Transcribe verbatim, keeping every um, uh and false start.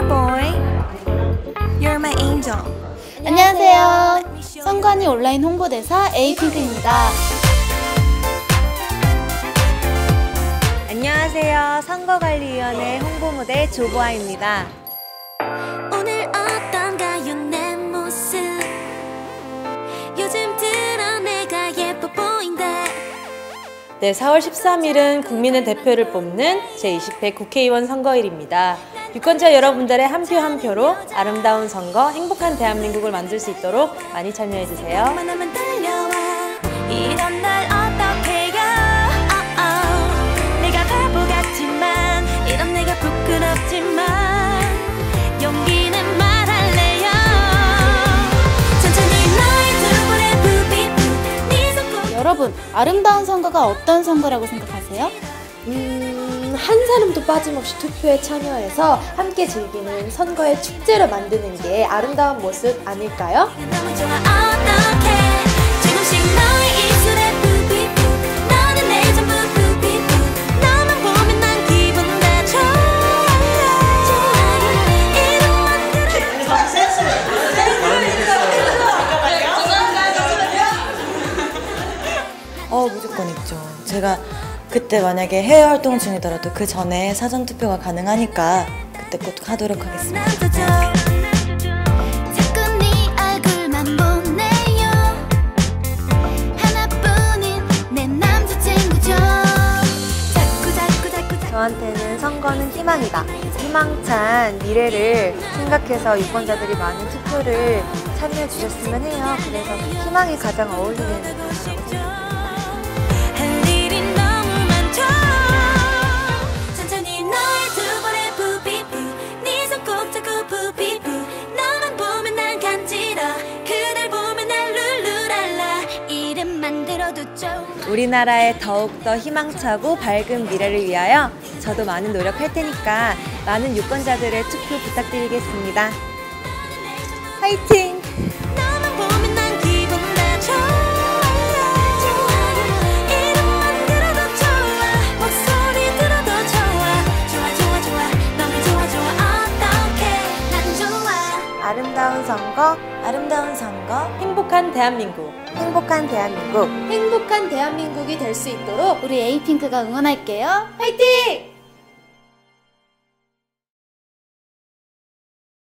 Dear boy, you're my angel. 안녕하세요. 선관위 온라인 홍보대사 에이핑크입니다. 안녕하세요. 선거관리위원회 홍보무대 조보아입니다. 오늘 어떤가요 내 모습 요즘 들어 내가 예뻐 보인대. 네, 사월 십삼일은 국민의 대표를 뽑는 제이십 회 국회의원 선거일입니다. 유권자 여러분들의 한 표 한 표로 아름다운 선거, 행복한 대한민국을 만들 수 있도록 많이 참여해주세요. 만나면 달려와 이런 날 어떡해요. oh, oh. 내가 바보 같지만 이런 내가 부끄럽지만 용기는 말할래요. 천천히 너의 두 볼에 부비부 네 손꼭. 여러분, 아름다운 선거가 어떤 선거라고 생각하세요? 음, 한 사람도 빠짐없이 투표에 참여해서 함께 즐기는 선거의 축제로 만드는 게 아름다운 모습 아닐까요? 너무 좋아 어떡해. 조금씩 너의 입술에 부비부 너는 내 전부 부비부 너만 보면 난 기분 다 좋아. 이름만 들어. 어, 무조건 있죠. 제가 그때 만약에 해외 활동 중이더라도 그 전에 사전 투표가 가능하니까 그때 꼭 하도록 하겠습니다. 자꾸 네 얼굴만 보네요. 하나뿐인 내 남자친구죠. 자꾸 자꾸 자꾸 자꾸. 저한테는 선거는 희망이다. 희망찬 미래를 생각해서 유권자들이 많은 투표를 참여해 주셨으면 해요. 그래서 희망이 가장 어울리는 거라고 생각합니다. 할 일이 너무 많죠. 천천히 너의 두 볼에 부비부 네 손 꼭 잡고 부비부 너만 보면 난 간지러 그댈 보면 난 룰루랄라 이름만 들어도 좋아. 우리나라의 더욱더 희망차고 밝은 미래를 위하여 저도 많은 노력할 테니까 많은 유권자들의 투표 부탁드리겠습니다. 화이팅! 너만 보면 난 기분 다 좋아. 이름만 들어도 좋아. 목소리 들어도 좋아. 좋아 좋아 좋아 너무 좋아 좋아 어떡해 난 좋아. 아름다운 선거, 아름다운 선거, 행복한 대한민국, 행복한 대한민국. 행복한 대한민국이 될 수 있도록 우리 에이핑크가 응원할게요. 화이팅!